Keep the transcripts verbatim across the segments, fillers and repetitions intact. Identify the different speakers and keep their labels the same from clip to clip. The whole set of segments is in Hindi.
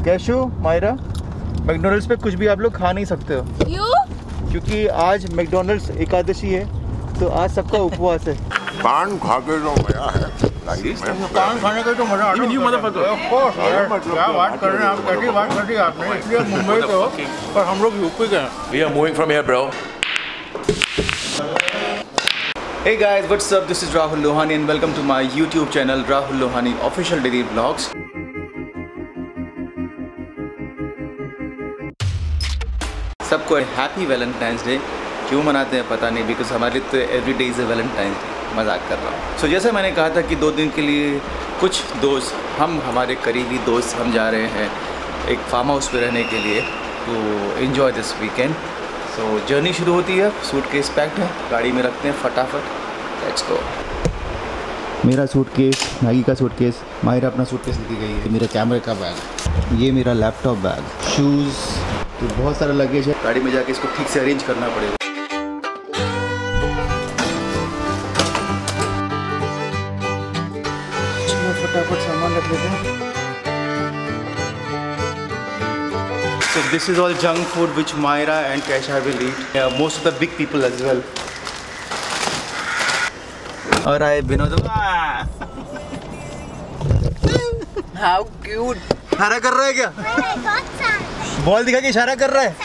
Speaker 1: कैशू मायरा, मैकडोनल्ड्स पे कुछ भी आप लोग खा नहीं सकते हो।
Speaker 2: क्यों?
Speaker 1: क्योंकि आज मैकडोनल्ड्स एकादशी है, तो आज सबका उपवास है।
Speaker 3: पान खा के जो मजा है,
Speaker 1: पान खाने का तो मजा आता है। क्या बात कर रहे हैं आप, कैसी बात कर दी आपने? इसलिए मुंबई से हो पर हम लोग यूपी के हैं।
Speaker 4: We are moving from here, bro.
Speaker 1: Hey guys, what's up? This is Rahul Lohani and welcome to my YouTube channel Rahul Lohani Official Daily Vlogs. सबको हैप्पी वैलेंटाइंस डे। क्यों मनाते हैं पता नहीं, बिकॉज हमारे लिए तो every day is a Valentine's Day. मजाक कर रहा हूँ। सो so, जैसे मैंने कहा था कि दो दिन के लिए कुछ दोस्त, हम हमारे करीबी दोस्त हम जा रहे हैं एक फार्म हाउस पे रहने के लिए, तो enjoy this weekend. So journey शुरू होती है, सूटकेस पैक्ड है, गाड़ी में रखते हैं फटाफट, लेट्स गो। मेरा सूटकेस, मैगी का सूटकेस, माहिरा अपना सूटकेस लेके गई है, मेरे कैमरे का बैग, ये मेरा लैपटॉप बैग, शूज़, तो बहुत सारा लगेज है। गाड़ी में जाके इसको ठीक से अरेंज करना पड़ेगा। चलो फटाफट सामान रख लेते हैं। So this is all junk food which Myra and Kesha will eat. Yeah, most of the big people as well. और आए विनोद।
Speaker 5: How cute.
Speaker 1: इशारा कर रहा है क्या? बॉल दिखा के इशारा कर रहा है।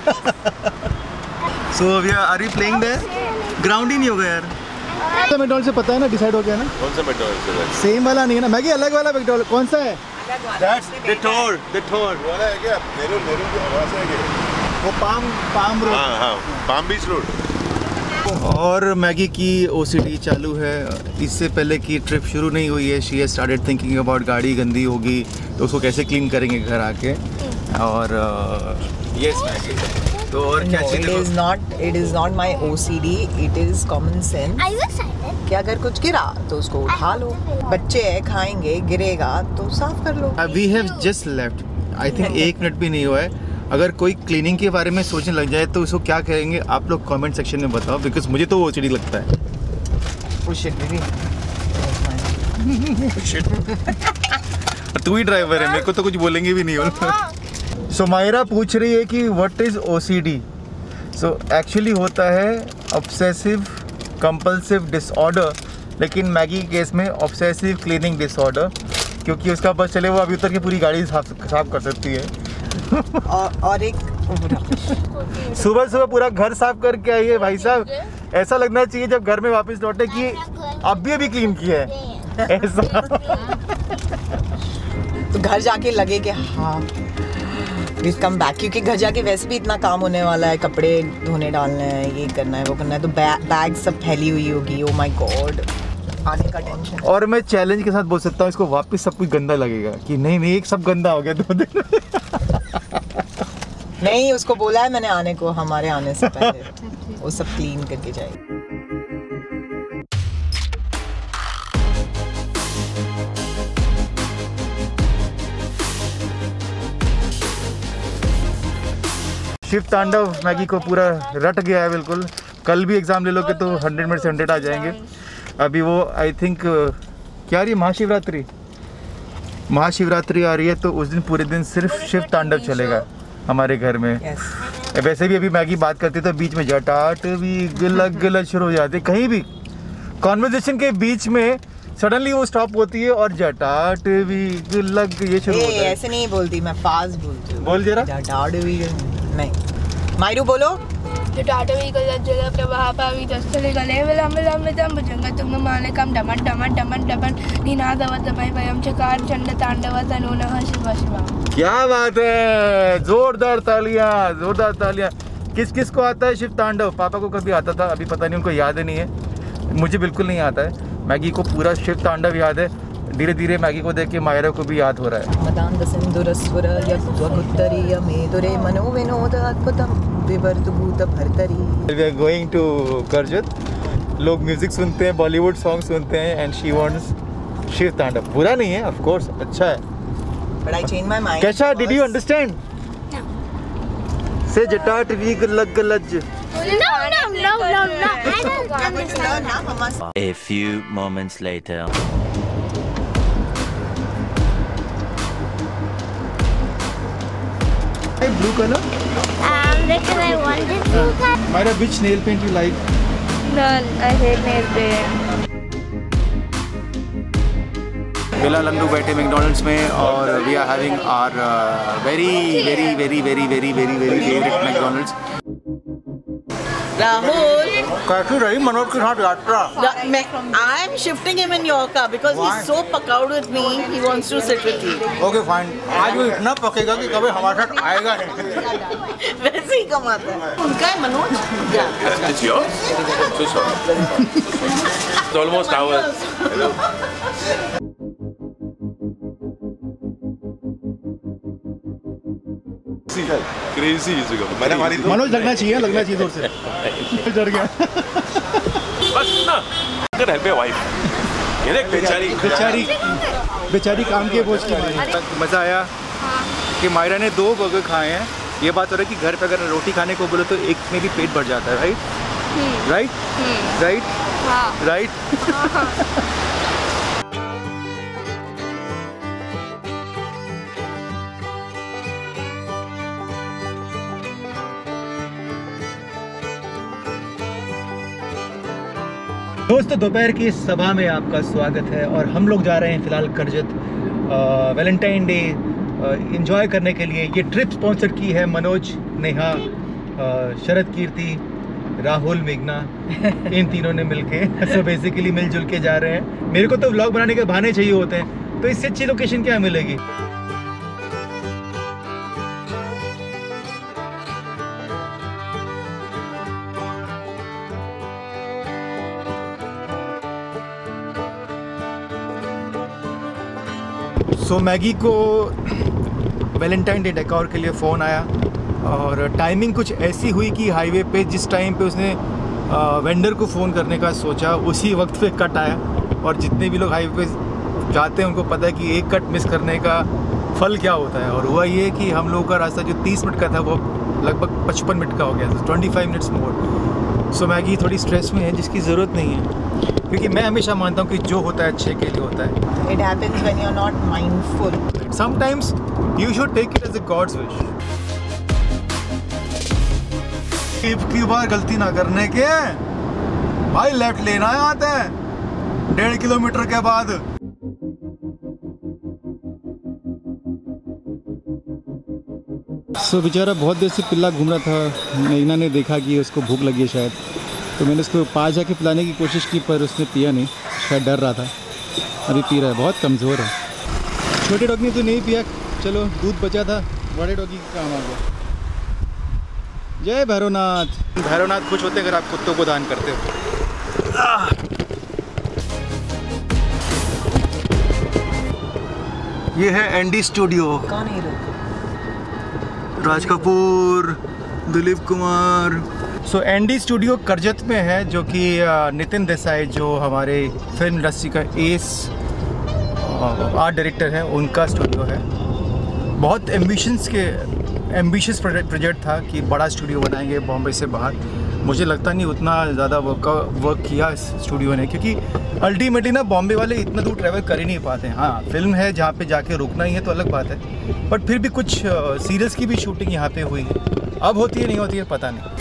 Speaker 1: So we are are we playing there? Ground ही नहीं होगा यार। तो मैकडॉनल्ड से पता है ना, डिसाइड हो गया ना?
Speaker 3: कौन सा मैकडॉनल्ड्स है?
Speaker 1: सेम वाला नहीं है ना, मैगी अलग वाला मैकडॉनल्ड कौन सा है? That's the tour, the tour.
Speaker 3: वाला है क्या? नेहरू नेहरू के वहाँ से है क्या?
Speaker 1: वो पाम पाम रोड।
Speaker 3: हाँ हाँ, पाम बीच रोड।
Speaker 1: और मैगी की ओसीडी चालू है। इससे पहले की ट्रिप शुरू नहीं हुई है, she has started thinking about गाड़ी गंदी होगी तो उसको कैसे क्लीन करेंगे घर आके। और यस मैगी, तो और क्या चीज़?
Speaker 5: It is not, it is not my O C D, it is common sense.
Speaker 2: Are you excited?
Speaker 5: कि अगर कुछ गिरा तो उसको उठा लो, बच्चे हैं खाएंगे, गिरेगा तो साफ कर लो।
Speaker 1: We have just left, I think एक मिनट भी नहीं हुआ है। अगर कोई क्लीनिंग के बारे में सोचने लग जाए तो उसको क्या कहेंगे आप लोग कमेंट सेक्शन में बताओ, बिकॉज मुझे तो वो ओसीडी लगता है।
Speaker 5: Oh shit, baby.
Speaker 1: तू ही ड्राइवर है, मेरे को तो कुछ बोलेंगे भी नहीं। सो मायरा पूछ रही है कि what is OCD. So actually होता है ऑब्सेसिव कंपल्सिव डिसऑर्डर, लेकिन मैगी के केस में ऑब्सेसिव क्लीनिंग डिसऑर्डर, क्योंकि उसका बस चले वो अभी उतर के पूरी गाड़ी साफ साफ कर सकती है।
Speaker 5: और, और एक
Speaker 1: सुबह सुबह पूरा घर साफ करके आई है भाई साहब। ऐसा लगना चाहिए जब घर में वापस लौटे कि अब भी अभी क्लीन किया है ऐसा।
Speaker 5: तो घर जाके लगे कि हाँ वी कम बैक, क्योंकि घर जाके वैसे भी इतना काम होने वाला है, कपड़े धोने डालने हैं, ये करना है वो करना है, तो बैग बैग सब फैली हुई होगी। ओ माय गॉड, आने का टेंशन।
Speaker 1: और मैं चैलेंज के साथ बोल सकता हूँ इसको वापस सब कुछ गंदा लगेगा कि नहीं नहीं एक सब गंदा हो गया दो दिन।
Speaker 5: नहीं, उसको बोला है मैंने आने को, हमारे आने से पहले वो सब क्लीन करके जाएगी। शिव तांडव मैगी को पूरा रट गया है बिल्कुल। कल भी एग्जाम ले लोगे तो हंड्रेड में से हंड्रेड आ जाएंगे। अभी वो आई थिंक क्या आ रही है, महाशिवरात्रि महाशिवरात्रि आ रही है, तो उस दिन पूरे दिन सिर्फ शिव तांडव चलेगा हमारे घर में। yes. वैसे भी अभी मैगी बात करती तो बीच में जटाट भी गलत गलत शुरू हो जाते, कहीं भी कॉन्वर्जेशन के बीच में सडनली वो स्टॉप होती है और जटाट भी गलत ये शुरू होता है। ऐसे नहीं बोलती मैं, फास्ट बोलती हूँ।
Speaker 1: बोल जरा।
Speaker 5: जटाट भी नहीं, मायरू बोलो।
Speaker 2: जटाटवी गलत जगह प्रवाह पावी दस्तले गले विलंब विलंब जंब जंग तुंग माले कम डमन डमन डमन डमन निनादवत भय भयम चकार चंड तांडव तनो नः शिव शिवा। क्या
Speaker 1: बात है, जोरदार तालियां, जोरदार तालियां। किस किस को आता है शिव तांडव? पापा को कभी आता था, अभी पता नहीं उनको याद नहीं है, मुझे बिल्कुल नहीं आता है। मैगी को पूरा शिव तांडव याद है। धीरे धीरे मैगी को देख के मायरा को भी याद हो रहा है।
Speaker 5: मदांध सिंधुरस्वर यद्वगुत्तरीय मेदुरे मनोविनोद अद्भुतम विवर्तभूत भर्तरी।
Speaker 1: We are going to Karjat। लोग म्यूजिक सुनते हैं, बॉलीवुड सॉन्ग सुनते हैं, एंड शी वांट्स शिव तांडव। बुरा नहीं है, ऑफ कोर्स अच्छा है।
Speaker 5: But I changed my mind.
Speaker 1: कैशा, did you understand?
Speaker 2: No.
Speaker 1: Say जटाट भी गलत गलत।
Speaker 2: No, no, no, no, no. I don't understand.
Speaker 4: A few moments later.
Speaker 5: Blue color?
Speaker 6: Um, because I wanted to.
Speaker 5: Myra, which nail paint you like?
Speaker 2: None. I hate nail paint.
Speaker 1: बिला लंडू बैठे मैकडॉनल्ड्स में और we are having our very very very very very very very favourite McDonald's.
Speaker 7: Rahul,
Speaker 5: कैसी रही मनोज के साथ यात्रा?
Speaker 7: I am shifting him in your car because
Speaker 5: Why?
Speaker 7: he's so pakaud with me. He wants to sit with you.
Speaker 5: Okay fine. आज वो इतना पकेगा कि कभी हमारे साथ आएगा नहीं।
Speaker 7: वैसे ही कमाता है। उनका है Manoj? Yeah.
Speaker 3: It's yours? So sorry. It's almost ours. Hello. Crazy is it? मैंने हमारी तो
Speaker 5: मनोज लगना चाहिए, लगना चाहिए जोर से। डर गया।
Speaker 3: बस ना अगर हेल्प है वाइफ ये देख बेचारी
Speaker 5: बेचारी बेचारी काम के बोझ की मारी। मज़ा आया कि मायरा ने दो बर्गर खाए हैं। ये बात हो रही है कि घर पे अगर रोटी खाने को बोलो तो एक में भी पेट भर जाता है, राइट राइट राइट राइट। दोस्तों दोपहर की सभा में आपका स्वागत है और हम लोग जा रहे हैं फ़िलहाल करजत वैलेंटाइन डे एंजॉय करने के लिए। ये ट्रिप स्पॉन्सर की है मनोज, नेहा, अ, शरद कीर्ति, राहुल, मेघना, इन तीनों ने मिलके। सो बेसिकली मिलजुल के जा रहे हैं। मेरे को तो व्लॉग बनाने के बहाने चाहिए होते हैं, तो इससे अच्छी लोकेशन क्या मिलेगी। सो so, मैगी को वैलेंटाइन डे डेकोर के लिए फ़ोन आया और टाइमिंग कुछ ऐसी हुई कि हाईवे पे जिस टाइम पे उसने वेंडर को फ़ोन करने का सोचा उसी वक्त पे कट आया। और जितने भी लोग हाईवे पे जाते हैं उनको पता है कि एक कट मिस करने का फल क्या होता है। और हुआ ये कि हम लोगों का रास्ता जो तीस मिनट का था वो लगभग पचपन मिनट का हो गया, twenty five minutes more. So Maggie थोड़ी स्ट्रेस में है जिसकी ज़रूरत नहीं है, क्योंकि मैं हमेशा मानता हूँ कि जो होता है अच्छे के लिए होता है।
Speaker 7: It happens when you're not mindful.
Speaker 5: Sometimes you should take it as a God's wish. की बार गलती ना करने के भाई लेफ्ट लेना है आते हैं डेढ़ किलोमीटर के बाद। सो so, बेचारा बहुत देर से पिल्ला घूम रहा था। मेघना ने देखा कि उसको भूख लगी है शायद, तो मैंने उसको पास जाके पिलाने की कोशिश की पर उसने पिया नहीं, शायद डर रहा था। अभी पी रहा है, बहुत कमज़ोर है। छोटे डॉगी ने तो नहीं पिया, चलो दूध बचा था, बड़े डॉगी का काम आ गया। जय भैरवनाथ। भैरवनाथ खुश होते हैं अगर आप कुत्तों को दान करते हो। ये है एनडी स्टूडियो।
Speaker 7: कौन है लोग?
Speaker 5: Raj Kapoor, Dilip Kumar. So N D studio में है, जो कि नितिन देसाई जो हमारे फिल्म इंडस्ट्री का एस आर्ट डायरेक्टर है, उनका स्टूडियो है। बहुत एम्बिशंस के एम्बिशियस प्रोजेक्ट था कि बड़ा स्टूडियो बनाएंगे बॉम्बे से बाहर। मुझे लगता नहीं उतना ज़्यादा वर्क वर्क किया इस स्टूडियो ने, क्योंकि अल्टीमेटली ना बॉम्बे वाले इतना दूर ट्रैवल कर ही नहीं पाते हैं। हाँ, फिल्म है जहाँ पे जाके रुकना ही है तो अलग बात है, बट फिर भी कुछ सीरियल्स की भी शूटिंग यहाँ पे हुई है। अब होती है नहीं होती है पता नहीं।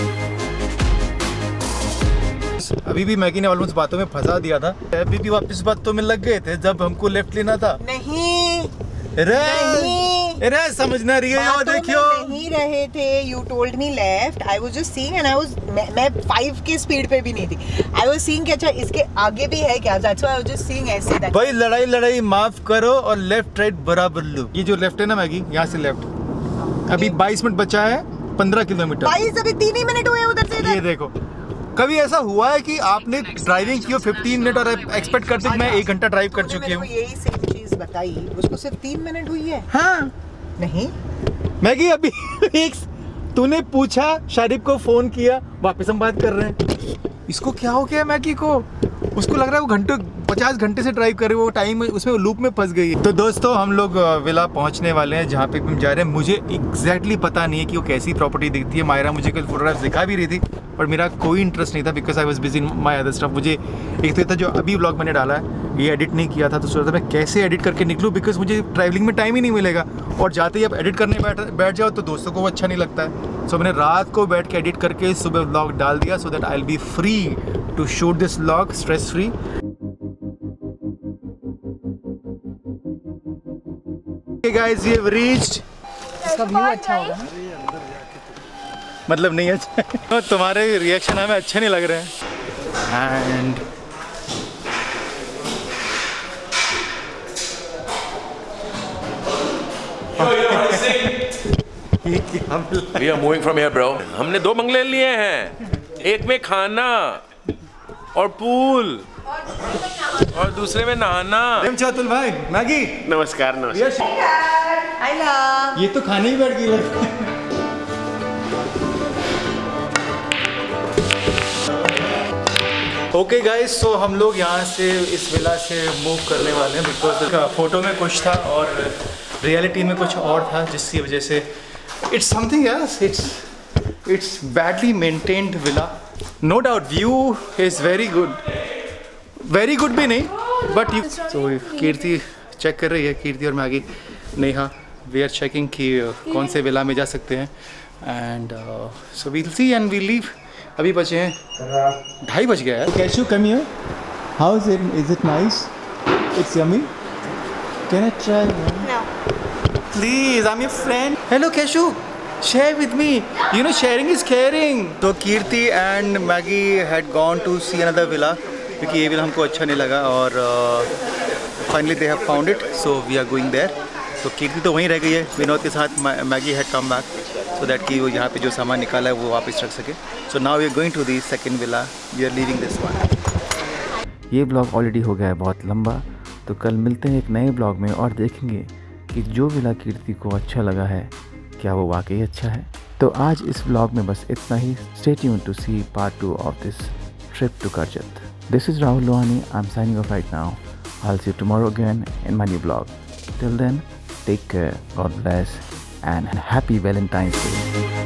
Speaker 5: अभी भी मैगी ने ऑलमोस्ट बातों में फंसा दिया था। अभी भी वापस बात तो में लग गए थे जब हमको लेफ्ट लेना था।
Speaker 7: नहीं
Speaker 5: रे
Speaker 7: नहीं
Speaker 5: रे समझना रही है, यहाँ देखियो
Speaker 7: नहीं रहे थे। You told me left, I was just seeing and I was मैं फाइव के स्पीड पे भी नहीं थी। आई वाज सीइंग कि अच्छा इसके आगे भी है क्या, that's why I was just seeing ऐसे। दैट
Speaker 5: भाई लड़ाई लड़ाई माफ करो और लेफ्ट राइट बराबर लो। ये जो लेफ्ट है ना मैगी, यहाँ से लेफ्ट। अभी बाईस मिनट बचा है, पंद्रह किलोमीटर।
Speaker 7: बाईस अभी तीन ही मिनट हुए उधर से इधर।
Speaker 5: ये देखो, कभी ऐसा हुआ है कि आपने ड्राइविंग की हो फिफ्टीन मिनट और एक्सपेक्ट करते कि मैं एक घंटा ड्राइव कर चुकी हूँ?
Speaker 7: यही सेम चीज बताई, उसको सिर्फ तीन मिनट हुई है।
Speaker 5: हाँ
Speaker 7: नहीं
Speaker 5: मैगी, अभी एक तूने पूछा, शारिफ को फोन किया, वापस हम बात कर रहे हैं। इसको क्या हो गया मैगी को? उसको लग रहा है वो घंटों पचास घंटे से ड्राइव कर रहे हो, वो टाइम उसमें लूप में फंस गई है। तो दोस्तों हम लोग विला पहुंचने वाले हैं जहाँ पे हम जा रहे हैं। मुझे एग्जैक्टली पता नहीं है कि वो कैसी प्रॉपर्टी दिखती है। मायरा मुझे कल फोटोग्राफ्स दिखा भी रही थी, पर मेरा कोई इंटरेस्ट नहीं था because I was busy in my other stuff. मुझे एक तो था जो अभी व्लॉग मैंने डाला है ये एडिट नहीं किया था, तो सोचा था मैं कैसे एडिट करके निकलूँ बिकॉज मुझे ट्रैवलिंग में टाइम ही नहीं मिलेगा, और जाते ही आप एडिट करने बैठ बैठ जाओ तो दोस्तों को वो अच्छा नहीं लगता है। सो so, मैंने रात को बैठ के एडिट करके सुबह व्लॉग डाल दिया so that I will be free to shoot this vlog stress free. Hey guys, we have reached.
Speaker 7: इसका व्यू अच्छा होगा ना?
Speaker 5: मतलब नहीं अच्छा तो तुम्हारे रिएक्शन हमें अच्छे नहीं लग रहे हैं। And
Speaker 3: We are moving from here, bro. हमने दो बंगले लिए हैं, एक में खाना और पूल और दूसरे में नहाना।
Speaker 5: चातुल भाई, मैगी।
Speaker 3: नमस्कार नमस्कार।
Speaker 7: हेलो।
Speaker 5: ये तो खाने ही बैठ गई लगता है। ओके गाइस, सो हम लोग यहाँ से इस विला से मूव करने वाले हैं बिकॉज फोटो में कुछ था और रियलिटी में कुछ और था, जिसकी वजह से it's something else. It's it's badly maintained villa, no doubt view is very good, very good भी नहीं but you. So Kirti check कर रही है, कीर्ति और Maggie Neha we are checking कि कौन से विला में जा सकते हैं। And so we'll see and we leave. अभी बचे हैं ढाई बज गया है। Kashu come here, how is it, is it nice, it's yummy, can I try?
Speaker 6: No.
Speaker 5: Please, I'm your friend. Hello, Keshu. Share with me. You know, sharing is caring. So Kirti and Maggie had gone to see another villa क्योंकि ये विला हमको अच्छा नहीं लगा और finally they have found it, so we are going there. तो कीर्ति तो वहीं रह गई है विनोद के साथ। Maggie had come back so that कि वो यहाँ पे जो सामान निकाला है वो वापस रख सके। So now we are going to the second villa, we are leaving this one.
Speaker 8: ये ब्लॉग ऑलरेडी हो गया है बहुत लंबा, तो कल मिलते हैं एक नए ब्लॉग में और देखेंगे कि जो विला कीर्ति को अच्छा लगा है क्या वो वाकई अच्छा है। तो आज इस व्लॉग में बस इतना ही। Stay tuned to see part two of this trip to Karjat. This is Rahul Lohani, I am signing off right now. I will see you tomorrow again in my new blog. Till then, take care, God bless and happy Valentine's day.